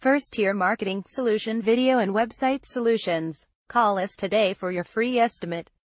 First-tier marketing solution, video and website solutions. Call us today for your free estimate.